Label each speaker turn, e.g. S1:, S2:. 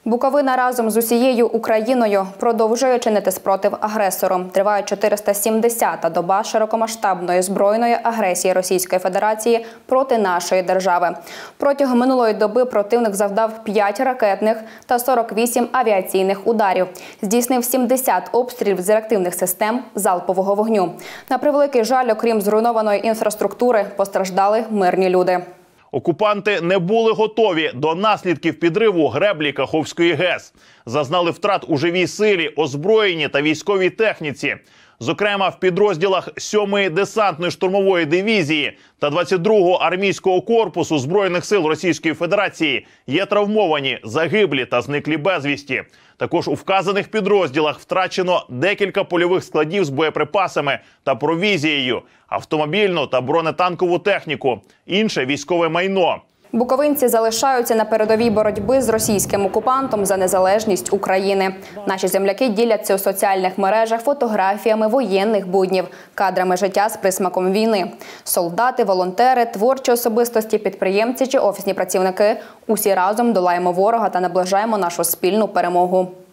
S1: Буковина разом з усією Україною продовжує чинити спротив агресору. Триває 470-та доба широкомасштабної збройної агресії Російської Федерації проти нашої держави. Протягом минулої доби противник завдав 5 ракетних та 48 авіаційних ударів. Здійснив 70 обстрілів з реактивних систем залпового вогню. На превеликий жаль, окрім зруйнованої інфраструктури, постраждали мирні люди.
S2: Окупанти не були готові до наслідків підриву греблі Каховської ГЕС. Зазнали втрат у живій силі, озброєнні та військовій техніці. Зокрема, в підрозділах 7-ї десантної штурмової дивізії та 22-го армійського корпусу Збройних сил Російської Федерації є травмовані, загиблі та зниклі безвісті. Також у вказаних підрозділах втрачено декілька польових складів з боєприпасами та провізією, автомобільну та бронетанкову техніку, інше військове майно.
S1: Буковинці залишаються на передовій боротьби з російським окупантом за незалежність України. Наші земляки діляться у соціальних мережах фотографіями воєнних буднів, кадрами життя з присмаком війни. Солдати, волонтери, творчі особистості, підприємці чи офісні працівники – усі разом долаємо ворога та наближаємо нашу спільну перемогу.